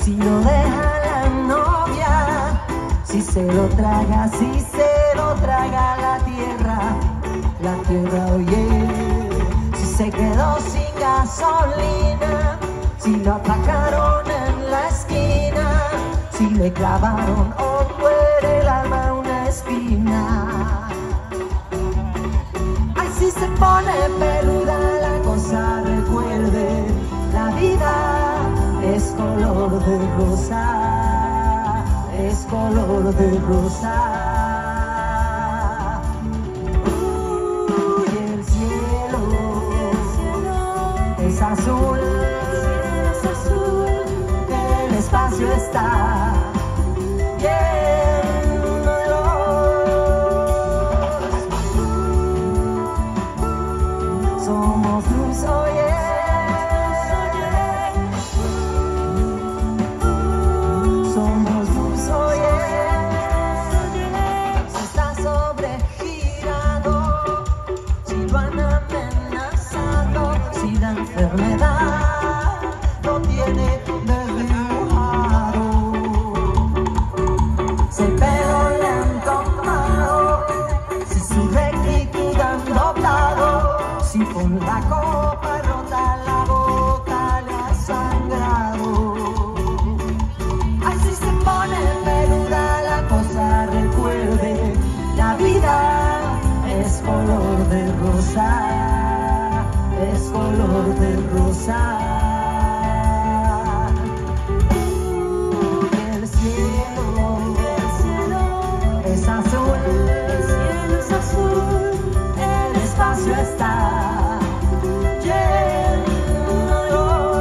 si lo deja la novia, si se lo traga la tierra, oye, si se quedó sin gasolina, si lo atracaron en la esquina, si le clavaron o muere el alma una espina. Ay, si se pone peluda la cosa, recuerde, la vida es color de rosa, es color de rosa. Y el cielo es azul, el espacio está lleno de luz. Somos luz, oye. Enfermedad no tiene desdibujado, si el pelo le han tomado, si su rectitud han doblado, si con la copa rota la boca le ha sangrado. Así se pone peluda la cosa, recuerde, la vida es color de rosa, es color de rosa. Y el cielo es azul, el espacio está lleno de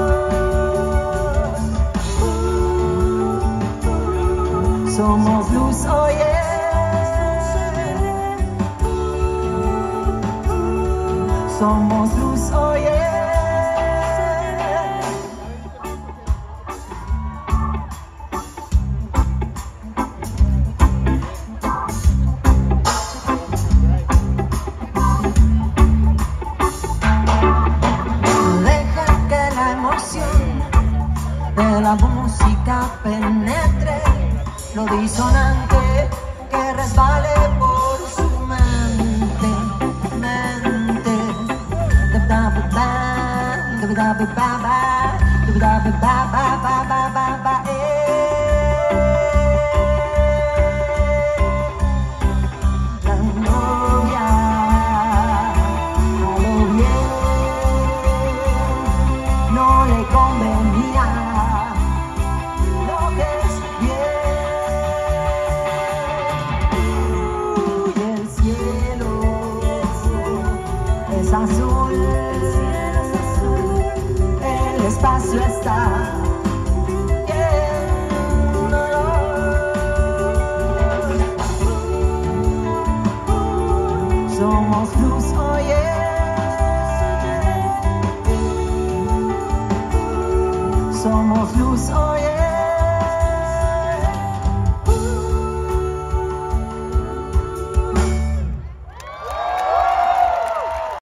luz. Somos luz, oye. Somos luz, oye. Deja que la emoción de la música penetre lo disonante que resbale por su mente. La novia a lo bien no le convenía lo que es bien. Y el cielo es azul, el espacio está lleno de luz. Somos luz, oye. Somos luz, oye.